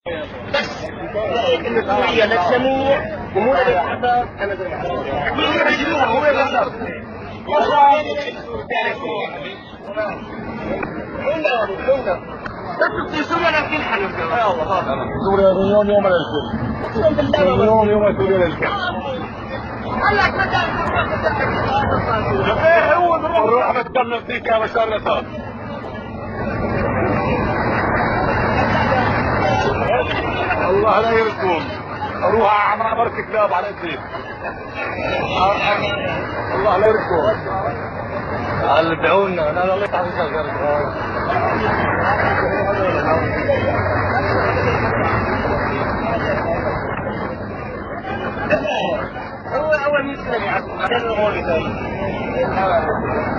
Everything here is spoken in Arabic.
بس رايك ان سوريا للجميع ومو للحساب. انا زي ما هو بس في سوريا لا تنحل سوريا من يوم للكل. من يوم سوريا للكل. هو نروح نتكلم فيك يا بشار الاسد. الله لا يرزقهم. اروح اعمل عبرت كلاب على الزيت. الله لا يرزقهم. قال ادعونا. لا الله يتعب هو اول مسلم يعرف